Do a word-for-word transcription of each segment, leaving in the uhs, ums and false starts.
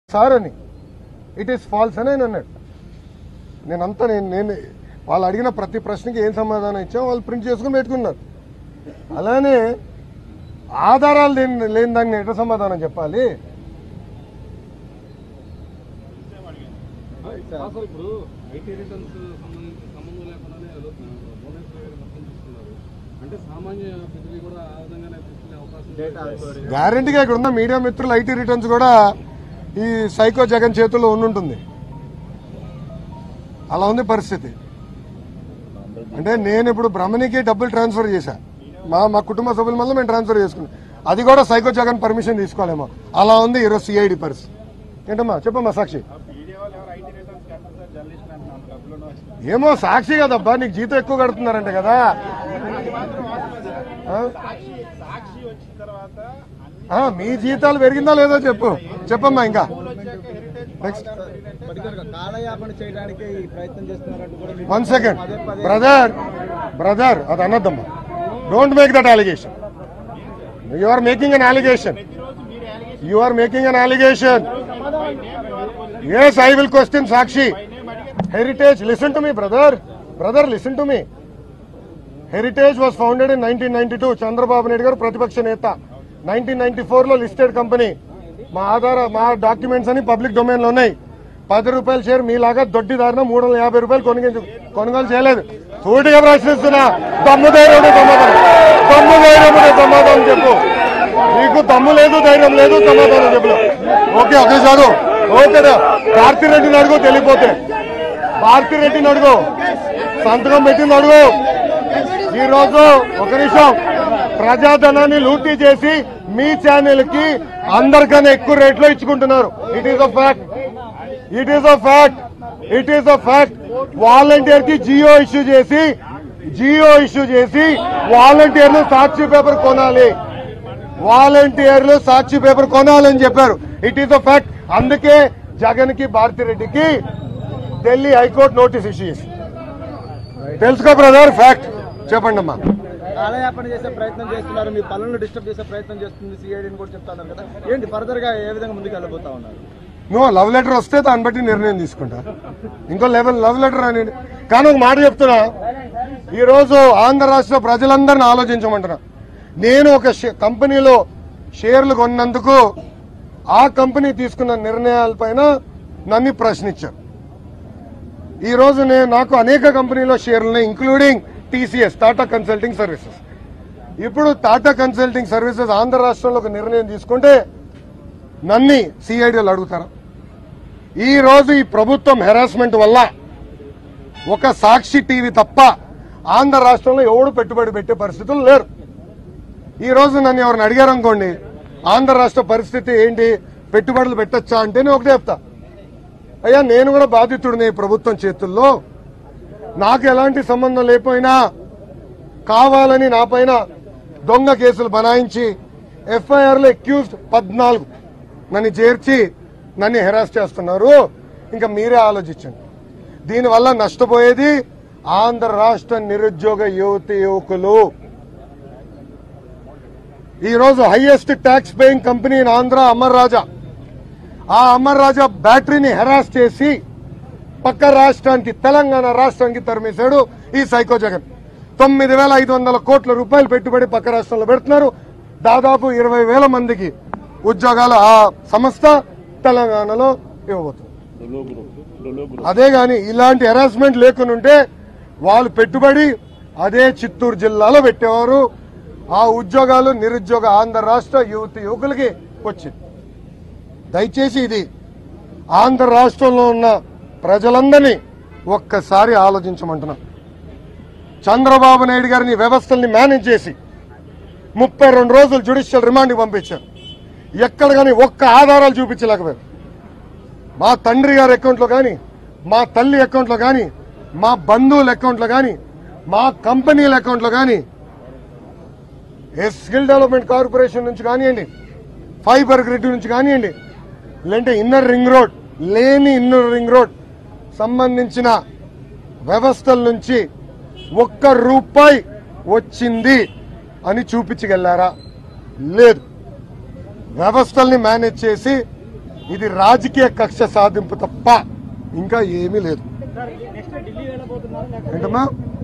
Sir అని it is false అని ఆయన అన్నాడు. నేనంతా నేను నేను వాళ్ళు అడిగిన ప్రతి ప్రశ్నకి ఏం సమాధానం ఇచ్చా వాళ్ళు ప్రింట్ చేసుకుని పెట్టుకున్నారు. అలానే ఆధారాలు లేని లేని దాన్ని ఎట్లా సమాధానం చెప్పాలి? గ్యారంటీగా ఇక్కడ ఉన్న మీడియా మిత్రులు ఐటీ రిటర్న్స్ కూడా ఈ సైకో జగన్ చేతుల్లో ఉండుంటుంది. అలా ఉంది పరిస్థితి. అంటే నేను ఇప్పుడు బ్రహ్మణికి డబ్బులు ట్రాన్స్ఫర్ చేశా, మా మా కుటుంబ సభ్యుల వల్ల మేము ట్రాన్స్ఫర్ చేసుకున్నాం. అది కూడా సైకో జగన్ పర్మిషన్ తీసుకోలేమో అలా ఉంది ఈరోజు సిఐడి పరిస్థితి. ఏంటమ్మా చెప్పమ్మా సాక్షి? ఏమో సాక్షి కదబ్బా, నీకు జీతం ఎక్కువ కడుతున్నారంట కదా. మీ జీతాలు పెరిగిందా లేదో చెప్పు చెప్పమ్మా. ఇంకా వన్ సెకండ్ బ్రదర్ బ్రదర్ అది అనద్దమ్మా. Don't make that allegation. You are making an allegation. You are making an allegation. yes I will question Sakshi. Heritage, listen to me brother brother listen to me. Heritage was founded in nineteen ninety-two. Chandrababu Naidu garu pratipaksh neta. nineteen ninety-four లో listed company. మా ఆధార మా documents అని public domain లో ఉన్నాయి. పది రూపాయల share మీలాగా దొడ్డిదారిన మూడు వందల యాభై రూపాయలు కొనుగోలు కొనుగోలు చేయలేదు. సూటిగా ప్రశ్నిస్తున్నా, దమ్ము ధైర్యం సమాధానం దమ్ము ధైర్యం సమాధానం చెప్పు. నీకు దమ్ము లేదు ధైర్యం లేదు సమాధానం చెప్పు. ఓకే ఓకే సారు ఓకేనా? భారతిరెడ్డిని అడుగు తెలియపోతే. భారతిరెడ్డిని అడుగు, సంతకం పెట్టింది అడుగు. ఈ రోజు ఒక నిమిషం ప్రజాధనాన్ని లూటీ చేసి మీ ఛానల్ కి అందరికన్నా ఎక్కువ రేట్లో ఇచ్చుకుంటున్నారు. It is a fact. It is a fact. It is a fact. Volunteer కి జియో ఇష్యూ చేసి జియో ఇష్యూ చేసి వాలంటీర్లు సాక్షి పేపర్ కొనాలి, వాలంటీర్లు సాక్షి పేపర్ కొనాలని చెప్పారు. It is a fact. అందుకే జగన్ కి భారతిరెడ్డికి ఢిల్లీ హైకోర్టు నోటీస్ ఇష్యూ చేసి. తెలుసుకో బ్రదర్ ఫ్యాక్ట్. చెప్పండి అమ్మా. కాలయాపన చేసే ప్రయత్నం చేస్తున్నారు, మీ పనులను డిస్టర్బ్ చేసే ప్రయత్నం చేస్తుంది సిఐడిని కూడా చెప్తున్నారు కదా. ఏంటి ఫర్దర్ గా ఏ విధంగా ముందుకు వెళ్ళబోతా ఉన్నారు? నువ్వు లవ్ లెటర్ వస్తే దాన్ని బట్టి నిర్ణయం తీసుకుంటా. ఇంకో లెవెల్ లవ్ లెటర్ అని. కానీ ఒక మాట చెప్తున్నా, ఈ రోజు ఆంధ్ర రాష్ట్ర ప్రజలందరినీ ఆలోచించమంటున్నా. నేను ఒక కంపెనీలో షేర్లు కొన్నందుకు ఆ కంపెనీ తీసుకున్న నిర్ణయాలపైన నన్ను ప్రశ్నించారు. ఈ రోజు నేను నాకు అనేక కంపెనీలో షేర్లు including TCS Tata consulting services. ఇప్పుడు టాటా కన్సల్టింగ్ సర్వీసెస్ ఆంధ్ర రాష్ట్రంలో ఒక నిర్ణయం తీసుకుంటే నన్ను సిఐడిలు అడుగుతారా? ఈ రోజు ఈ ప్రభుత్వం హెరాస్మెంట్ వల్ల ఒక సాక్షి టీవీ తప్ప ఆంధ్ర రాష్ట్రంలో ఎవడు పెట్టుబడి పెట్టే పరిస్థితులు లేరు. ఈ రోజు నన్ను ఎవరిని అడిగారు అనుకోండి, ఆంధ్ర రాష్ట్ర పరిస్థితి ఏంటి, పెట్టుబడులు పెట్టచ్చా అంటే నేను ఒకటే చెప్తా, అయ్యా నేను కూడా బాధితుడిని ప్రభుత్వం చేతుల్లో. నాకు ఎలాంటి సంబంధం లేకపోయినా కావాలని నా పైన దొంగ కేసులు బనాయించి ఎఫ్ఐఆర్లో అక్యూజ్డ్ పద్నాలుగు నన్ను చేర్చి నన్ను హెరాస్ చేస్తున్నారు. ఇంకా మీరే ఆలోచించండి. దీనివల్ల నష్టపోయేది ఆంధ్ర రాష్ట్ర నిరుద్యోగ యువతి యువకులు. ఈరోజు highest tax paying company in Andhra Amar Raja. ఆ అమర్ రాజా బ్యాటరీని హెరాస్ చేసి పక్క రాష్ట్రానికి తెలంగాణ రాష్ట్రానికి తరిమేశాడు ఈ సైకో జగన్. తొమ్మిది వేల ఐదు వందల కోట్ల రూపాయలు పెట్టుబడి పక్క రాష్ట్రంలో పెడుతున్నారు. దాదాపు ఇరవై వేల మందికి ఉద్యోగాలు ఆ సంస్థ తెలంగాణలో ఇవ్వబోతుంది. అదే గాని ఇలాంటి హెరాస్మెంట్ లేకుండా ఉంటే వాళ్ళు పెట్టుబడి అదే చిత్తూరు జిల్లాలో పెట్టేవారు. ఆ ఉద్యోగాలు నిరుద్యోగ ఆంధ్ర రాష్ట్ర యువతి యువకులకి వచ్చింది. దయచేసి ఇది ఆంధ్ర రాష్ట్రంలో ఉన్న ప్రజలందరినీ ఒక్కసారి ఆలోచించమంటున్నా. చంద్రబాబు నాయుడు గారిని వ్యవస్థల్ని మేనేజ్ చేసి ముప్పై రెండు రోజులు జ్యుడిషియల్ రిమాండ్కి పంపించారు. ఎక్కడ కానీ ఒక్క ఆధారాలు చూపించలేకపోయారు. మా తండ్రి గారి అకౌంట్లో కానీ, మా తల్లి అకౌంట్లో కానీ, మా బంధువుల అకౌంట్లో కానీ, మా కంపెనీల అకౌంట్లో కానీ, స్కిల్ డెవలప్మెంట్ కార్పొరేషన్ నుంచి కానివ్వండి, ఫైబర్ గ్రిడ్ నుంచి కానివ్వండి, లేదంటే ఇన్నర్ రింగ్ రోడ్ లేని ఇన్నర్ రింగ్ రోడ్ సంబంధించిన వ్యవస్థల నుంచి ఒక్క రూపాయి వచ్చింది అని చూపించగలరా? లేదు. వ్యవస్థల్ని మేనేజ్ చేసి ఇది రాజకీయ కక్ష సాధింపు తప్ప ఇంకా ఏమీ లేదు. ఏంటమ్మా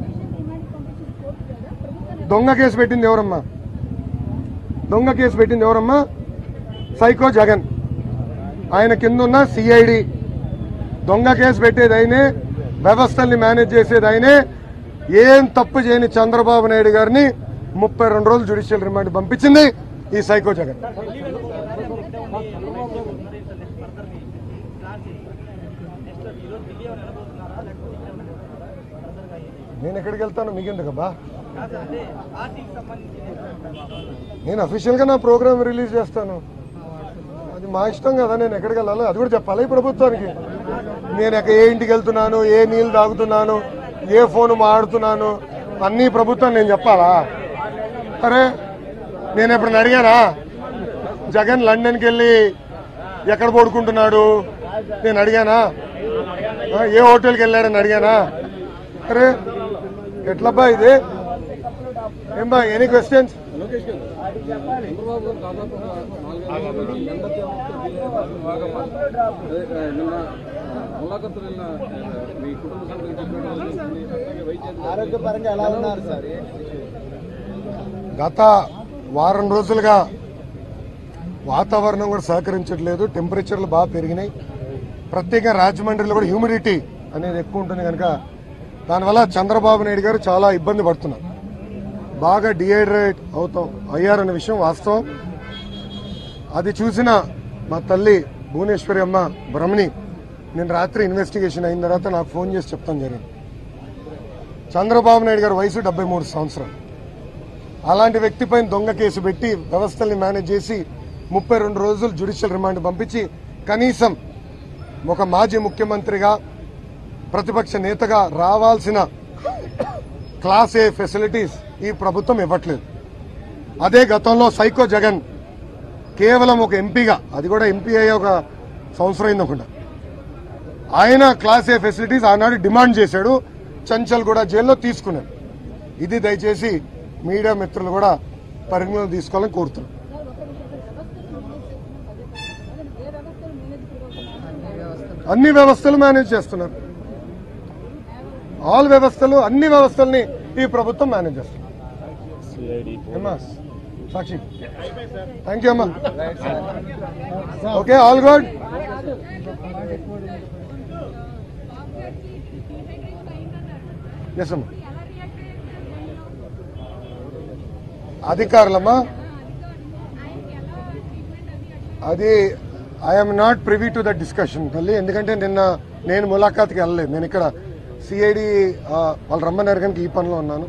దొంగ కేసు పెట్టింది ఎవరమ్మా? దొంగ కేసు పెట్టింది ఎవరమ్మా? సైకో జగన్. ఆయన కింద ఉన్న సిఐడి. దొంగ కేసు పెట్టేది ఆయనే, వ్యవస్థల్ని మేనేజ్ చేసేది ఆయనే. ఏం తప్పు చేయని చంద్రబాబు నాయుడు గారిని ముప్పై రెండు రోజులు జ్యుడిషియల్ రిమాండ్ పంపించింది ఈ సైకో జగన్. నేను ఎక్కడికి వెళ్తాను మీకెందుకబ్బా? నేను అఫీషియల్ గా నా ప్రోగ్రామ్ రిలీజ్ చేస్తాను, అది మా ఇష్టం కదా. నేను ఎక్కడికి వెళ్ళాలి అది కూడా చెప్పాలి ఈ ప్రభుత్వానికి. నేను ఏ ఇంటికి వెళ్తున్నాను, ఏ నీళ్ళు తాగుతున్నాను, ఏ ఫోన్ మాడుతున్నాను అన్ని ప్రభుత్వం నేను చెప్పాలా? అరే నేను ఎప్పుడన్నా అడిగానా జగన్ లండన్కి వెళ్ళి ఎక్కడ పడుకుంటున్నాడు నేను అడిగానా? ఏ హోటల్కి వెళ్ళాడని అడిగానా? అరే ఎట్లబ్బా ఇది? ఏం బా ఎనీ క్వశ్చన్స్? ఆరోగ్యపరంగా ఎలా ఉన్నారు సార్? గత వారం రోజులుగా వాతావరణం కూడా సహకరించట్లేదు, టెంపరేచర్లు బాగా పెరిగినాయి. ప్రత్యేకంగా రాజమండ్రిలో కూడా హ్యూమిడిటీ అనేది ఎక్కువ ఉంటుంది కనుక దానివల్ల చంద్రబాబు నాయుడు గారు చాలా ఇబ్బంది పడుతున్నారు. బాగా డిహైడ్రేట్ అవుతాం అయ్యారన్న విషయం వాస్తవం. అది చూసిన మా తల్లి భువనేశ్వరి అమ్మ బ్రహ్మణి నేను రాత్రి ఇన్వెస్టిగేషన్ అయిన తర్వాత నాకు ఫోన్ చేసి చెప్తాను జరిగింది. చంద్రబాబు నాయుడు గారి వయసు డెబ్బై మూడు సంవత్సరాలు. అలాంటి వ్యక్తిపైన దొంగ కేసు పెట్టి వ్యవస్థల్ని మేనేజ్ చేసి ముప్పై రెండు రోజులు జ్యుడిషియల్ రిమాండ్ పంపించి కనీసం ఒక మాజీ ముఖ్యమంత్రిగా ప్రతిపక్ష నేతగా రావాల్సిన క్లాస్ ఏ ఫెసిలిటీస్ ఈ ప్రభుత్వం ఇవ్వట్లేదు. అదే గతంలో సైకో జగన్ కేవలం ఒక ఎంపీగా, అది కూడా ఎంపీ అయ్యే ఒక సంవత్సరం అయిందనుకుంటా, ఆయన క్లాస్ ఏ ఫెసిలిటీస్ ఆనాడు డిమాండ్ చేశాడు, చంచల్ కూడా జైల్లో తీసుకున్నాడు. ఇది దయచేసి మీడియా మిత్రులు కూడా పరిగణలో తీసుకోవాలని కోరుతున్నాను. అన్ని వ్యవస్థలు మేనేజ్ చేస్తున్నారు, ఆల్ వ్యవస్థలు అన్ని వ్యవస్థల్ని ఈ ప్రభుత్వం మేనేజ్ చేస్తుంది. అమ్మా సాక్షి థ్యాంక్ యూ అమ్మా. Okay all good. ఎస్ అమ్మా. అధికారులమ్మా అది I'm not privy to the discussion తల్లి, ఎందుకంటే నిన్న నేను ములాఖాత్కి వెళ్ళలేదు. నేను ఇక్కడ సిఐడి వాళ్ళు రమ్మన్నారు కనుక ఈ పనిలో ఉన్నాను.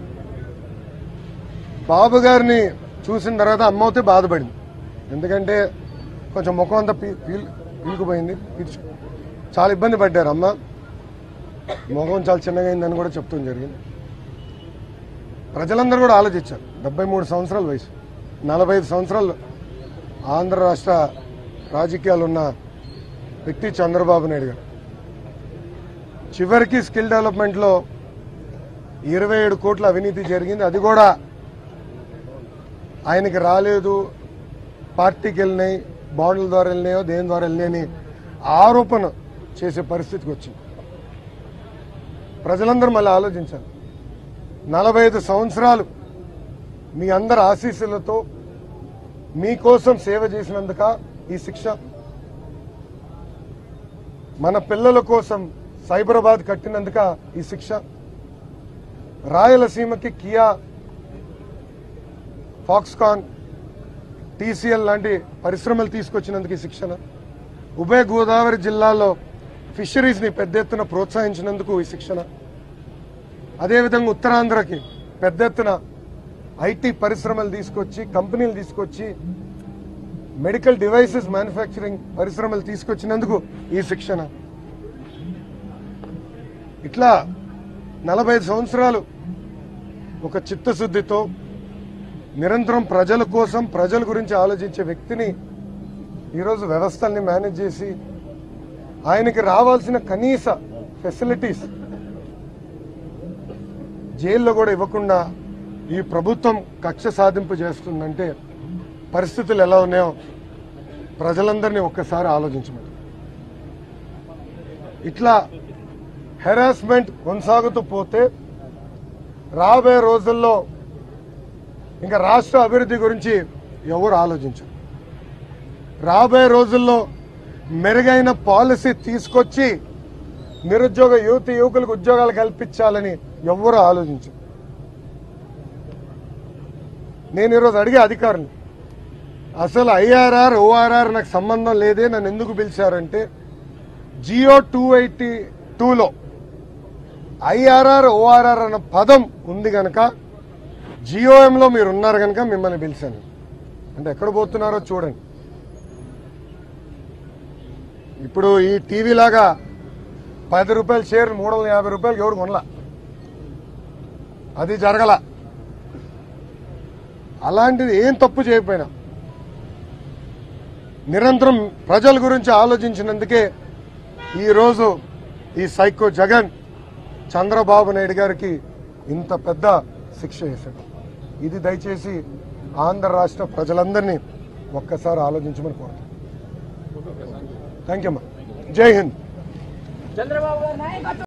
బాబు గారిని చూసిన తర్వాత అమ్మ అయితే బాధపడింది, ఎందుకంటే కొంచెం ముఖం అంతా పీ పీల్ పీలుకుపోయింది, చాలా ఇబ్బంది పడ్డారు అమ్మ. ముఖం చాలా చిన్నగా అయిందని కూడా చెప్తాం జరిగింది. ప్రజలందరూ కూడా ఆలోచించారు. డెబ్బై మూడు సంవత్సరాల వయసు, నలభై ఐదు సంవత్సరాలు ఆంధ్ర రాష్ట్ర రాజకీయాలు ఉన్న వ్యక్తి చంద్రబాబు నాయుడు గారు. చివరికి స్కిల్ డెవలప్మెంట్లో ఇరవై ఏడు కోట్ల అవినీతి జరిగింది, అది కూడా ఆయనకి రాలేదు, పార్టీకి వెళ్ళినాయి, బాండ్ల ద్వారా వెళ్ళినాయో దేని ద్వారా వెళ్ళినాయని ఆరోపణ చేసే పరిస్థితికి వచ్చింది. ప్రజలందరూ మళ్ళీ ఆలోచించాలి. నలభై ఐదు సంవత్సరాలు మీ అందరి ఆశీస్సులతో మీకోసం సేవ చేసినందుక ఈ శిక్ష? మన పిల్లల కోసం సైబరాబాద్ కట్టినందుక ఈ శిక్ష? రాయలసీమకి కియా, ఫాక్స్కాన్, టీసీఎల్ లాంటి పరిశ్రమలు తీసుకొచ్చినందుకు ఈ శిక్షణ? ఉభయ గోదావరి జిల్లాలో ఫిషరీస్ ని పెద్ద ఎత్తున ప్రోత్సహించినందుకు ఈ శిక్షణ? అదేవిధంగా ఉత్తరాంధ్రకి పెద్ద ఎత్తున ఐటీ పరిశ్రమలు తీసుకొచ్చి, కంపెనీలు తీసుకొచ్చి, మెడికల్ డివైసెస్ మ్యానుఫ్యాక్చరింగ్ పరిశ్రమలు తీసుకొచ్చినందుకు ఈ శిక్షణ? ఇట్లా నలభై ఐదు సంవత్సరాలు ఒక చిత్తశుద్ధితో నిరంతరం ప్రజల కోసం, ప్రజల గురించి ఆలోచించే వ్యక్తిని ఈరోజు వ్యవస్థల్ని మేనేజ్ చేసి ఆయనకి రావాల్సిన కనీస ఫెసిలిటీస్ జైల్లో కూడా ఇవ్వకుండా ఈ ప్రభుత్వం కక్ష సాధింపు చేస్తుందంటే పరిస్థితులు ఎలా ఉన్నాయో ప్రజలందరినీ ఒక్కసారి ఆలోచించమని. ఇట్లా హెరాస్మెంట్ కొనసాగుతూ పోతే రాబోయే రోజుల్లో ఇంకా రాష్ట్ర అభివృద్ధి గురించి ఎవరు ఆలోచించరు. రాబోయే రోజుల్లో మెరుగైన పాలసీ తీసుకొచ్చి నిరుద్యోగ యువతి యువకులకు ఉద్యోగాలు కల్పించాలని ఎవరు ఆలోచించరు. నేను ఈరోజు అడిగే అధికారులు, అసలు ఐఆర్ఆర్ ఓఆర్ఆర్ నాకు సంబంధం లేదే, నన్ను ఎందుకు పిలిచారంటే జియో టూ ఎయిటీ టూలో ఐఆర్ఆర్ ఓఆర్ఆర్ అన్న పదం ఉంది కనుక జియోఎంలో మీరు ఉన్నారు కనుక మిమ్మల్ని పిలిచాను. అంటే ఎక్కడ పోతున్నారో చూడండి. ఇప్పుడు ఈ టీవీ లాగా పది రూపాయల షేర్ మూడు వందల యాభై రూపాయలకి ఎవరు కొనలా, అది జరగల. అలాంటిది ఏం తప్పు చేయకపోయినా నిరంతరం ప్రజల గురించి ఆలోచించినందుకే ఈరోజు ఈ సైకో జగన్ చంద్రబాబు నాయుడు గారికి ఇంత పెద్ద శిక్ష వేశాడు. ఇది దయచేసి ఆంధ్ర రాష్ట్ర ప్రజలందరినీ ఒక్కసారి ఆలోచించమని కోరుతాను. థ్యాంక్ యూ అమ్మా. జై హింద్.